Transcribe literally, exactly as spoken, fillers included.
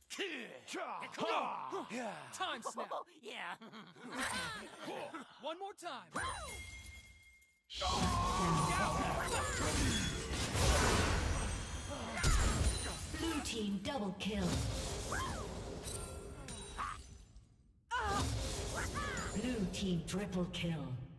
Time snap. Yeah. One more time. Blue team double kill. Blue team triple kill.